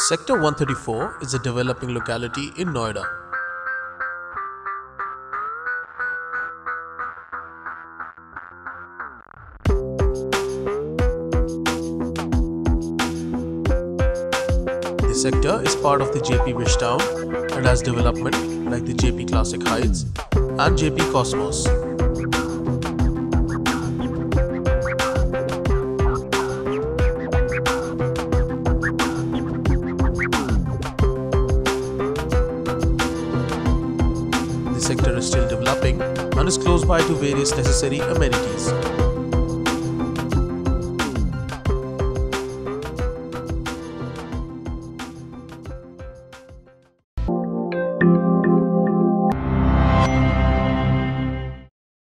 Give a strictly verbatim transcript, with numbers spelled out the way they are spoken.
Sector one thirty-four is a developing locality in Noida. The sector is part of the J P Wish Town and has development like the J P Classic Heights and J P Cosmos. The sector is still developing and is close by to various necessary amenities.